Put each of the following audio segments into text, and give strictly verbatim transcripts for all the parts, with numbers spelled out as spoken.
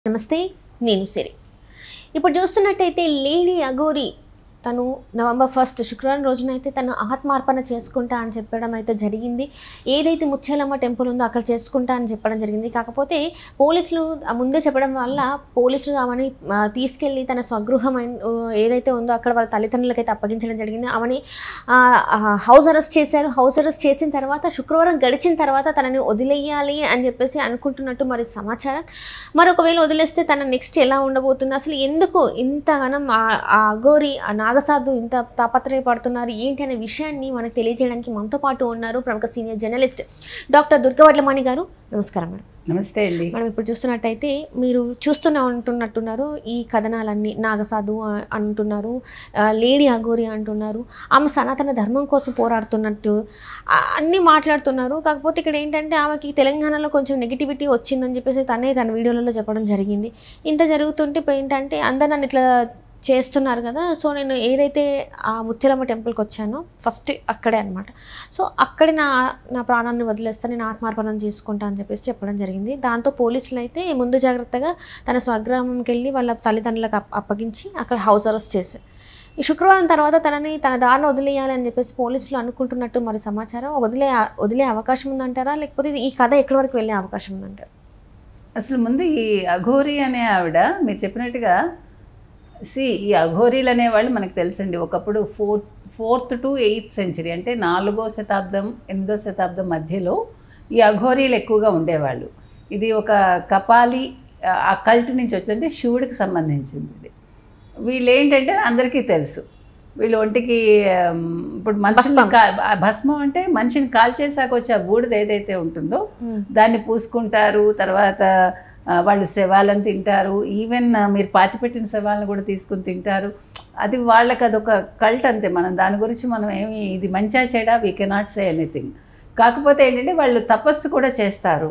నమస్తే నేను సిరి ఇప్పుడు చూస్తున్నట్టయితే లేడీ అఘోరి తను నవంబర్ ఫస్ట్ శుక్రవారం రోజునైతే తను ఆత్మార్పణ చేసుకుంటా అని చెప్పడం అయితే జరిగింది. ఏదైతే ముత్యాలమ్మ టెంపుల్ ఉందో అక్కడ చేసుకుంటా అని చెప్పడం జరిగింది. కాకపోతే పోలీసులు ముందే చెప్పడం వల్ల పోలీసులు ఆమెని తీసుకెళ్ళి తన స్వగృహమైన ఏదైతే ఉందో అక్కడ వాళ్ళ తల్లిదండ్రులకైతే అప్పగించడం జరిగింది. ఆమెని హౌస్ అరెస్ట్ చేశారు. హౌస్ అరెస్ట్ చేసిన తర్వాత శుక్రవారం గడిచిన తర్వాత తనని వదిలేయాలి అని చెప్పేసి అనుకుంటున్నట్టు మరి సమాచారం. మరొకవేళ వదిలేస్తే తన నెక్స్ట్ ఎలా ఉండబోతుంది, అసలు ఎందుకు ఇంతగానం ఆ అఘోరి నాగసాధు ఇంత తాపత్రయపడుతున్నారు ఏంటి అనే విషయాన్ని మనకు తెలియజేయడానికి మనతో పాటు ఉన్నారు ప్రముఖ సీనియర్ జర్నలిస్ట్ డాక్టర్ దుర్గవడ్లమణి గారు. నమస్కారం మేడం. నమస్తే అండి. మనం ఇప్పుడు చూస్తున్నట్టయితే మీరు చూస్తూనే ఉంటున్నట్టున్నారు ఈ కథనాలన్నీ. నాగసాధు అంటున్నారు, లేడీ అఘోరి అంటున్నారు, ఆమె సనాతన ధర్మం కోసం పోరాడుతున్నట్టు అన్నీ మాట్లాడుతున్నారు. కాకపోతే ఇక్కడ ఏంటంటే ఆమెకి తెలంగాణలో కొంచెం నెగిటివిటీ వచ్చిందని చెప్పేసి తనే తన వీడియోలలో చెప్పడం జరిగింది. ఇంత జరుగుతుంటే ఇప్పుడు ఏంటంటే అందరు నన్ను ఇట్లా చేస్తున్నారు కదా, సో నేను ఏదైతే ఆ ముత్యాలమ్మ టెంపుల్కి వచ్చానో ఫస్ట్ అక్కడే అనమాట. సో అక్కడే నా నా ప్రాణాన్ని వదిలేస్తాను, నేను ఆత్మార్పణం చేసుకుంటా అని చెప్పేసి చెప్పడం జరిగింది. దాంతో పోలీసులు అయితే ముందు జాగ్రత్తగా తన స్వగ్రామంకి వెళ్ళి వాళ్ళ తల్లిదండ్రులకు అప్పగించి అక్కడ హౌస్ అరెస్ట్ చేశారు. ఈ శుక్రవారం తర్వాత తనని తన దారిని వదిలేయాలి అని చెప్పేసి పోలీసులు అనుకుంటున్నట్టు మరి సమాచారం. వదిలే వదిలే అవకాశం ఉందంటారా, లేకపోతే ఈ కథ ఎక్కడి వరకు వెళ్ళే అవకాశం ఉందంటారా? అసలు ముందు ఈ అఘోరి అనే ఆవిడ మీరు చెప్పినట్టుగా సి ఈ అఘోరీలు అనేవాళ్ళు మనకు తెలుసండి. ఒకప్పుడు fourth fourth to eighth century అంటే నాలుగో శతాబ్దం ఎనిమిదో శతాబ్దం మధ్యలో ఈ అఘోరీలు ఎక్కువగా ఉండేవాళ్ళు. ఇది ఒక కపాలి ఆ కల్ట్ నుంచి వచ్చిందంటే శివుడికి సంబంధించింది. ఇది వీళ్ళు ఏంటంటే అందరికీ తెలుసు, వీళ్ళు ఒంటికి ఇప్పుడు మనిషిని భస్మం అంటే మనిషిని కాల్చేసాక వచ్చే ఆ బూడిద ఏదైతే ఉంటుందో దాన్ని పూసుకుంటారు. తర్వాత వాళ్ళు శవాలను తింటారు. ఈవెన్ మీరు పాతిపెట్టిన శవాలను కూడా తీసుకుని తింటారు. అది వాళ్ళకి అదొక కల్ట్ అంతే. మనం దాని గురించి మనం ఏమి ఇది మంచిగా చెడా వీ కెనాట్ సే ఎనీథింగ్. కాకపోతే ఏంటంటే వాళ్ళు తపస్సు కూడా చేస్తారు,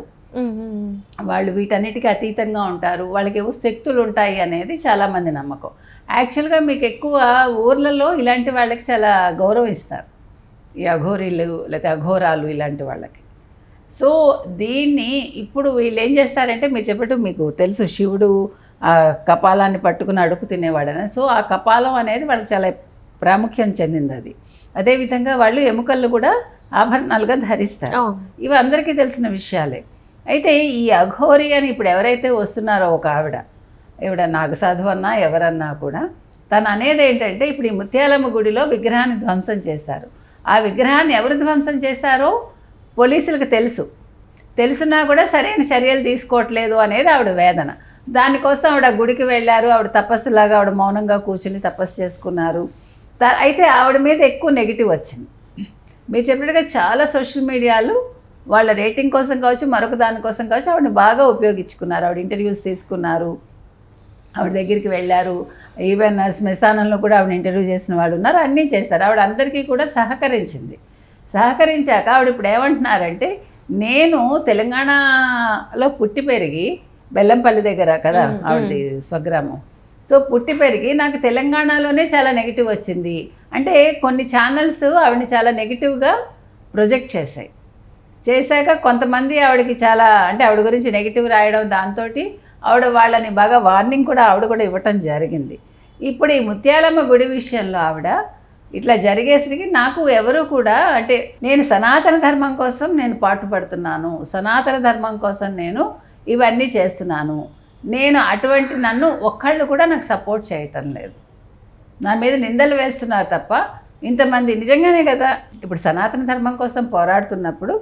వాళ్ళు వీటన్నిటికీ అతీతంగా ఉంటారు, వాళ్ళకి ఏవో శక్తులు ఉంటాయి అనేది చాలామంది నమ్మకం. యాక్చువల్గా మీకు ఎక్కువ ఊర్లలో ఇలాంటి వాళ్ళకి చాలా గౌరవం ఇస్తారు, ఈ అఘోరీలు లేకపోతే అఘోరాలు ఇలాంటి వాళ్ళకి. సో దీన్ని ఇప్పుడు వీళ్ళు ఏం చేస్తారంటే మీరు చెప్పట్టు మీకు తెలుసు శివుడు ఆ కపాలాన్ని పట్టుకుని అడుగు తినేవాడని. సో ఆ కపాలం అనేది వాళ్ళకి చాలా ప్రాముఖ్యం చెందింది. అది అదేవిధంగా వాళ్ళు ఎముకలను కూడా ఆభరణాలుగా ధరిస్తారు. ఇవి అందరికీ తెలిసిన విషయాలే. అయితే ఈ అఘోరి అని ఇప్పుడు ఎవరైతే వస్తున్నారో ఒక ఆవిడ, ఈవిడ నాగసాధు అన్నా ఎవరన్నా కూడా తను అనేది ఏంటంటే ఇప్పుడు ఈ ముత్యాలమ్మ గుడిలో విగ్రహాన్ని ధ్వంసం చేశారు. ఆ విగ్రహాన్ని ఎవరు ధ్వంసం చేశారో పోలీసులకు తెలుసు, తెలుసున్నా కూడా సరైన చర్యలు తీసుకోవట్లేదు అనేది ఆవిడ వేదన. దానికోసం ఆవిడ గుడికి వెళ్ళారు. ఆవిడ తపస్సులాగా ఆవిడ మౌనంగా కూర్చుని తపస్సు చేసుకున్నారు. అయితే ఆవిడ మీద ఎక్కువ నెగిటివ్ వచ్చింది. మీరు చెప్పినట్టుగా చాలా సోషల్ మీడియాలు వాళ్ళ రేటింగ్ కోసం కావచ్చు, మరొక దానికోసం కావచ్చు ఆవిడని బాగా ఉపయోగించుకున్నారు. ఆవిడ ఇంటర్వ్యూస్ తీసుకున్నారు, ఆవిడ దగ్గరికి వెళ్ళారు. ఈవెన్ శ్మశానంలో కూడా ఆవిడ ఇంటర్వ్యూ చేసిన వాళ్ళు ఉన్నారు, అన్నీ చేశారు. ఆవిడ అందరికీ కూడా సహకరించింది. సహకరించాక ఆవిడ ఇప్పుడు ఏమంటున్నారంటే నేను తెలంగాణలో పుట్టి పెరిగి బెల్లంపల్లి దగ్గర కదా ఆవిడది స్వగ్రామం. సో పుట్టి పెరిగి నాకు తెలంగాణలోనే చాలా నెగిటివ్ వచ్చింది అంటే కొన్ని ఛానల్స్ ఆవిడని చాలా నెగిటివ్గా ప్రొజెక్ట్ చేశాయి. చేశాక కొంతమంది ఆవిడకి చాలా అంటే ఆవిడ గురించి నెగిటివ్ రాయడం, దాంతో ఆవిడ వాళ్ళని బాగా వార్నింగ్ కూడా ఆవిడ కూడా ఇవ్వటం జరిగింది. ఇప్పుడు ఈ ముత్యాలమ్మ గుడి విషయంలో ఆవిడ ఇట్లా జరిగేసరికి నాకు ఎవరు కూడా అంటే నేను సనాతన ధర్మం కోసం నేను పాటుపడుతున్నాను, సనాతన ధర్మం కోసం నేను ఇవన్నీ చేస్తున్నాను, నేను అటువంటి నన్ను ఒక్కళ్ళు కూడా నాకు సపోర్ట్ చేయటం లేదు, నా మీద నిందలు వేస్తున్నారు తప్ప ఇంతమంది నిజంగానే కదా ఇప్పుడు సనాతన ధర్మం కోసం పోరాడుతున్నప్పుడు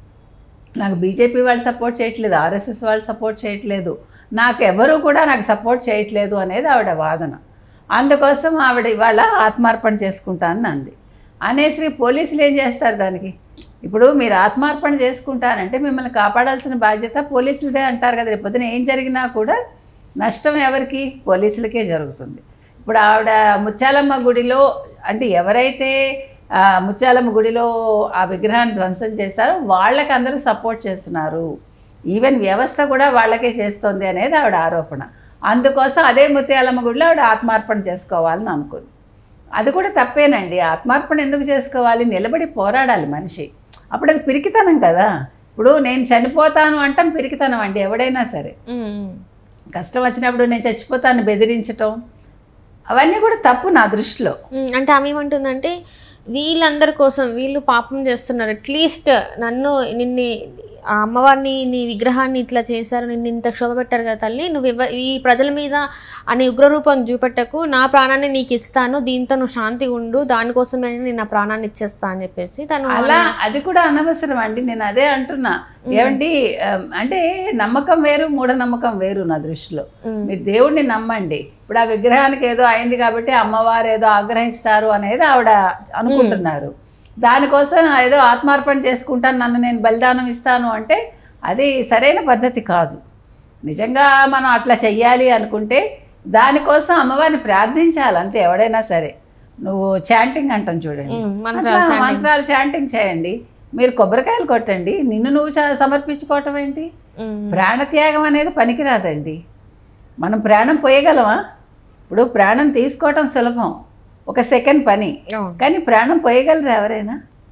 నాకు బీజేపీ వాళ్ళు సపోర్ట్ చేయట్లేదు, ఆర్ఎస్ఎస్ వాళ్ళు సపోర్ట్ చేయట్లేదు, నాకు ఎవరు కూడా నాకు సపోర్ట్ చేయట్లేదు అనేది ఆవిడ వాదన. అందుకోసం ఆవిడ ఇవాళ ఆత్మార్పణ చేసుకుంటానని అంది. అనేసి పోలీసులు ఏం చేస్తారు దానికి? ఇప్పుడు మీరు ఆత్మార్పణ చేసుకుంటానంటే మిమ్మల్ని కాపాడాల్సిన బాధ్యత పోలీసులదే అంటారు కదా. రేపొద్దున ఏం జరిగినా కూడా నష్టం ఎవరికి? పోలీసులకే జరుగుతుంది. ఇప్పుడు ఆవిడ ముత్యాలమ్మ గుడిలో అంటే ఎవరైతే ముత్యాలమ్మ గుడిలో ఆ విగ్రహాన్ని ధ్వంసం చేశారో వాళ్ళకి అందరూ సపోర్ట్ చేస్తున్నారు, ఈవెన్ వ్యవస్థ కూడా వాళ్ళకే చేస్తుంది అనేది ఆవిడ ఆరోపణ. అందుకోసం అదే ముత్యాలమ్మ గుడిలో ఆవిడ ఆత్మార్పణ చేసుకోవాలని అనుకుంది. అది కూడా తప్పేనండి. ఆత్మార్పణ ఎందుకు చేసుకోవాలి? నిలబడి పోరాడాలి మనిషి. అప్పుడు అది పిరికితనం కదా. ఇప్పుడు నేను చనిపోతాను అంటాం పిరికితనం అండి ఎవడైనా సరే. కష్టం వచ్చినప్పుడు నేను చచ్చిపోతాను బెదిరించటం అవన్నీ కూడా తప్పు నా దృష్టిలో. అంటే ఆమె ఏమంటుందంటే వీళ్ళందరి కోసం వీళ్ళు పాపం చేస్తున్నారు, అట్లీస్ట్ నన్ను నిన్ను ఆ అమ్మవారిని నీ విగ్రహాన్ని ఇట్లా చేశారు, నిన్ను ఇంత క్షోభ పెట్టారు కదా తల్లి, నువ్వు ఇవ్వ ఈ ప్రజల మీద అని ఉగ్రరూపం చూపెట్టకు, నా ప్రాణాన్ని నీకు ఇస్తాను, దీంతో నువ్వు శాంతి ఉండు, దానికోసమే నేను నా ప్రాణాన్ని ఇచ్చేస్తా అని చెప్పేసి తను అలా అది కూడా అనవసరం అండి. నేను అదే అంటున్నా, ఏమండి అంటే నమ్మకం వేరు మూఢనమ్మకం వేరు నా దృష్టిలో. మీరు దేవుడిని నమ్మండి. ఇప్పుడు ఆ విగ్రహానికి ఏదో అయింది కాబట్టి అమ్మవారు ఏదో ఆగ్రహిస్తారు అనేది ఆవిడ అనుకుంటున్నారు. దానికోసం ఏదో ఆత్మార్పణ చేసుకుంటాను, నన్ను నేను బలిదానం ఇస్తాను అంటే అది సరైన పద్ధతి కాదు. నిజంగా మనం అట్లా చెయ్యాలి అనుకుంటే దానికోసం అమ్మవారిని ప్రార్థించాలి అంతే. ఎవడైనా సరే నువ్వు చాంటింగ్ అంటాం చూడండి, మంత్రాలు చాంటింగ్ చేయండి, మీరు కొబ్బరికాయలు కొట్టండి, నిన్ను నువ్వు సమర్పించుకోవటం ఏంటి? ప్రాణత్యాగం అనేది పనికిరాదండి. మనం ప్రాణం పోయగలమా? ఇప్పుడు ప్రాణం తీసుకోవటం సులభం, ఒక సెకండ్ పని, కానీ ప్రాణం పోయగలరు ఎవరైనా?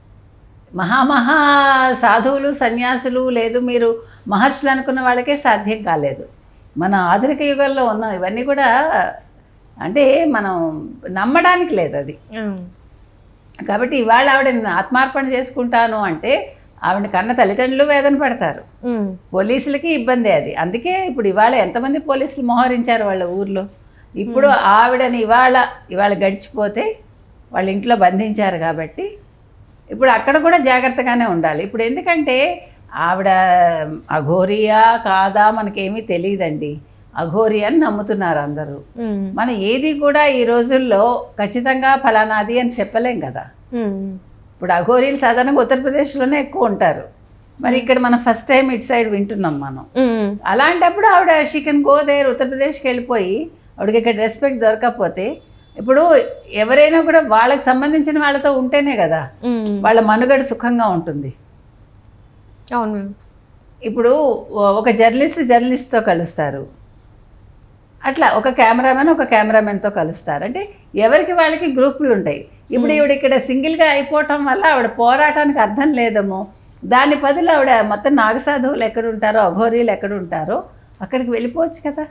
మహామహా సాధువులు సన్యాసులు లేదు మీరు మహర్షులు అనుకున్న వాళ్ళకే సాధ్యం కాలేదు. మన ఆధునిక యుగంలో ఉన్న ఇవన్నీ కూడా అంటే మనం నమ్మడానికి లేదు అది. కాబట్టి ఇవాళ ఆవిడ ఆత్మార్పణ చేసుకుంటాను అంటే ఆవిడ కన్న తల్లిదండ్రులు వేదన పడతారు, పోలీసులకి ఇబ్బంది అది. అందుకే ఇప్పుడు ఇవాళ ఎంతమంది పోలీసులు మోహరించారు వాళ్ళ ఊర్లో. ఇప్పుడు ఆవిడని ఇవాళ ఇవాళ గడిచిపోతే వాళ్ళ ఇంట్లో బంధించారు కాబట్టి ఇప్పుడు అక్కడ కూడా జాగ్రత్తగానే ఉండాలి. ఇప్పుడు ఎందుకంటే ఆవిడ అఘోరియా కాదా మనకేమీ తెలియదండి, అఘోరి అని నమ్ముతున్నారు అందరూ. మనం ఏది కూడా ఈ రోజుల్లో ఖచ్చితంగా ఫలానాది అని చెప్పలేం కదా. ఇప్పుడు అఘోరీలు సాధారణంగా ఉత్తరప్రదేశ్లోనే ఎక్కువ ఉంటారు, మరి ఇక్కడ మనం ఫస్ట్ టైం ఇటు సైడ్ వింటున్నాం మనం. అలాంటప్పుడు ఆవిడ షీ కెన్ గో దేర్, ఉత్తరప్రదేశ్కి వెళ్ళిపోయి ఆవిడకి ఇక్కడ రెస్పెక్ట్ దొరకకపోతే ఇప్పుడు ఎవరైనా కూడా వాళ్ళకి సంబంధించిన వాళ్ళతో ఉంటేనే కదా వాళ్ళ మనుగడ సుఖంగా ఉంటుంది. అవును. ఇప్పుడు ఒక జర్నలిస్ట్ జర్నలిస్ట్తో కలుస్తారు, అట్లా ఒక కెమెరామెన్ ఒక కెమెరామెన్తో కలుస్తారు, అంటే ఎవరికి వాళ్ళకి గ్రూపులు ఉంటాయి. ఇప్పుడు ఈవిడ ఇక్కడ సింగిల్గా అయిపోవటం వల్ల ఆవిడ పోరాటానికి అర్థం లేదేమో. దాని బదులు ఆవిడ మొత్తం నాగసాధువులు ఎక్కడ ఉంటారో అఘోరీలు ఎక్కడ ఉంటారో అక్కడికి వెళ్ళిపోవచ్చు కదా.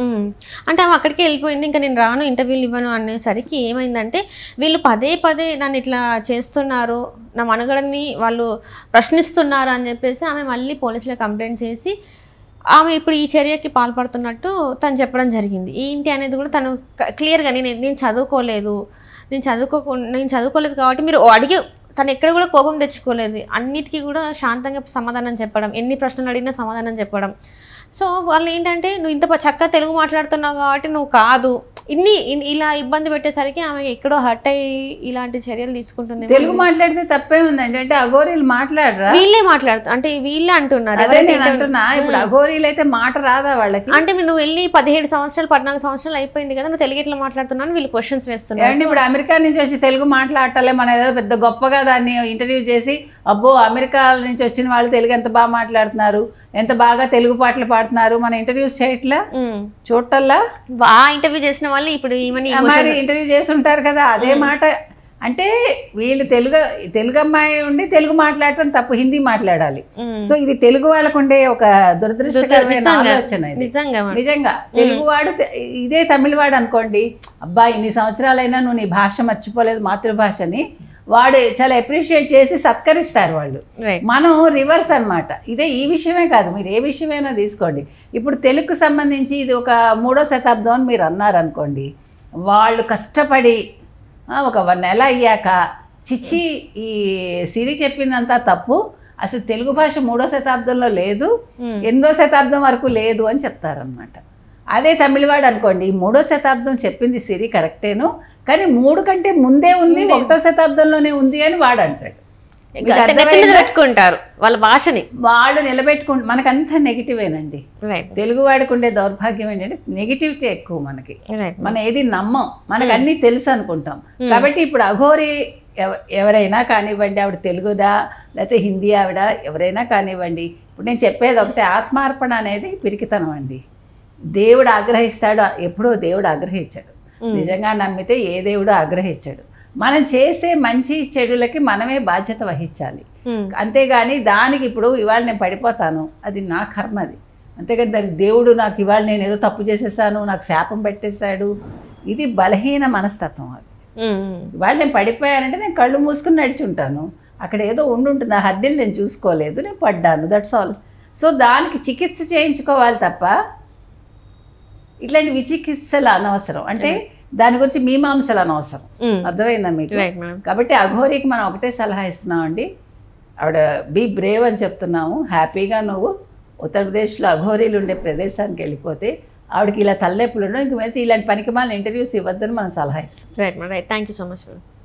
అంటే ఆమె అక్కడికి వెళ్ళిపోయింది, ఇంకా నేను రాను ఇంటర్వ్యూలు ఇవ్వను అనేసరికి ఏమైందంటే వీళ్ళు పదే పదే నన్ను ఇట్లా చేస్తున్నారు, నా మనుగడని వాళ్ళు ప్రశ్నిస్తున్నారు అని చెప్పేసి ఆమె మళ్ళీ పోలీసులకు కంప్లైంట్ చేసి ఆమె ఇప్పుడు ఈ చర్యకి పాల్పడుతున్నట్టు తను చెప్పడం జరిగింది. ఏంటి అనేది కూడా తను క్లియర్గా నేను నేను చదువుకోలేదు నేను చదువుకో నేను చదువుకోలేదు కాబట్టి మీరు అడిగే తను ఎక్కడ కూడా కోపం తెచ్చుకోలేదు, అన్నిటికీ కూడా శాంతంగా సమాధానం చెప్పడం, ఎన్ని ప్రశ్నలు అడిగినా సమాధానం చెప్పడం. సో వాళ్ళు ఏంటంటే నువ్వు ఇంత చక్కగా తెలుగు మాట్లాడుతున్నావు కాబట్టి నువ్వు కాదు, ఇన్ని ఇలా ఇబ్బంది పెట్టేసరికి ఆమె ఎక్కడో హర్ట్ అయ్యి ఇలాంటి చర్యలు తీసుకుంటుంది. తెలుగు మాట్లాడితే తప్పే ఉందండి, అంటే అఘోరీలు మాట్లాడరా? వీళ్ళే మాట్లాడుతారు, అంటే వీళ్ళే అంటున్నారు. అంటున్నా ఇప్పుడు అఘోరీలు అయితే మాట రాదా వాళ్ళకి? అంటే నువ్వు వెళ్ళి పదిహేడు సంవత్సరాలు పద్నాలుగు సంవత్సరాలు అయిపోయింది కదా, నువ్వు తెలుగు ఎట్లా మాట్లాడుతున్నాను వీళ్ళు క్వశ్చన్స్ వేస్తున్నారు. ఇప్పుడు అమెరికా నుంచి వచ్చి తెలుగు మాట్లాడటలే, మన ఏదో పెద్ద గొప్పగా దాన్ని ఇంటర్వ్యూ చేసి అబ్బో అమెరికా నుంచి వచ్చిన వాళ్ళు తెలుగు ఎంత బాగా మాట్లాడుతున్నారు, ఎంత బాగా తెలుగు పాటలు పాడుతున్నారు, మన ఇంటర్వ్యూస్ చేయట్లా చూడటల్లా. ఆ ఇంటర్వ్యూ చేసిన వాళ్ళు ఇప్పుడు మరి ఇంటర్వ్యూ చేసి ఉంటారు కదా, అదే మాట. అంటే వీళ్ళు తెలుగు తెలుగు అమ్మాయి ఉండి తెలుగు మాట్లాడటం తప్పు, హిందీ మాట్లాడాలి. సో ఇది తెలుగు వాళ్ళకు ఉండే ఒక దురదృష్టకరమైన ఆలోచన. నిజంగా తెలుగువాడు ఇదే తమిళవాడు అనుకోండి, అబ్బా ఇన్ని సంవత్సరాలైనా నువ్వు నీ భాష మర్చిపోలేదు మాతృభాషని, వాడు చాలా అప్రిషియేట్ చేసి సత్కరిస్తారు వాళ్ళు. మనం రివర్స్ అనమాట. ఇదే ఈ విషయమే కాదు, మీరు ఏ విషయమైనా తీసుకోండి. ఇప్పుడు తెలుగుకు సంబంధించి ఇది ఒక మూడో శతాబ్దం అని మీరు అన్నారనుకోండి, వాళ్ళు కష్టపడి ఒక నెల అయ్యాక చిచ్చి ఈ సిరి చెప్పిందంతా తప్పు, అసలు తెలుగు భాష మూడో శతాబ్దంలో లేదు, ఎనిమిదో శతాబ్దం వరకు లేదు అని చెప్తారనమాట. అదే తమిళవాడు అనుకోండి, మూడో శతాబ్దం చెప్పింది సిరి కరెక్టేను, కానీ మూడు కంటే ముందే ఉంది, ఒకటో శతాబ్దంలోనే ఉంది అని వాడు అంటాడు. పెట్టుకుంటారు వాళ్ళ భాషని, వాళ్ళు నిలబెట్టుకుంటారు. మనకంతా నెగిటివేనండి. తెలుగు వాడికి ఉండే దౌర్భాగ్యం ఏంటంటే నెగిటివిటీ ఎక్కువ మనకి. మనం ఏది నమ్మం, మనకు అన్నీ తెలుసు అనుకుంటాం. కాబట్టి ఇప్పుడు అఘోరి ఎవరైనా కానివ్వండి, ఆవిడ తెలుగుదా లేకపోతే హిందీ ఆవిడ ఎవరైనా కానివ్వండి, ఇప్పుడు నేను చెప్పేది ఒకటే, ఆత్మార్పణ అనేది పిరికితనం అండి. దేవుడు ఆగ్రహిస్తాడు, ఎప్పుడో దేవుడు ఆగ్రహించాడు. నిజంగా నమ్మితే ఏ దేవుడు ఆగ్రహించాడు. మనం చేసే మంచి చెడులకి మనమే బాధ్యత వహించాలి. అంతేగాని దానికి ఇప్పుడు ఇవాళ నేను పడిపోతాను, అది నా కర్మది, అంతేకాదు దానికి దేవుడు నాకు ఇవాళ నేను ఏదో తప్పు చేసేసాను, నాకు శాపం పెట్టేశాడు, ఇది బలహీన మనస్తత్వం. అది ఇవాళ నేను పడిపోయానంటే నేను కళ్ళు మూసుకుని నడిచి ఉంటాను, అక్కడ ఏదో ఉండుంటుంది, ఆ హద్దులు నేను చూసుకోలేదు, నేను పడ్డాను, దట్స్ ఆల్. సో దానికి చికిత్స చేయించుకోవాలి తప్ప ఇట్లాంటి విచికిత్సలు అనవసరం. అంటే దాని గురించి మీమాంసలు అనవసరం. అర్థమైందా మీకు? కాబట్టి అఘోరికి మనం ఒకటే సలహా ఇస్తున్నామండి, ఆవిడ బీ బ్రేవ్ అని చెప్తున్నాము. హ్యాపీగా నువ్వు ఉత్తరప్రదేశ్లో అఘోరీలు ఉండే ప్రదేశానికి వెళ్ళిపోతే ఆవిడకి ఇలా తలనొప్పులు ఉండవు, ఇంక వెళ్తే ఇలాంటి పనికిమాలిన ఇంటర్వ్యూస్ ఇవ్వద్దని మనం సలహా ఇస్తాం. Right madam, right. Thank you so much madam.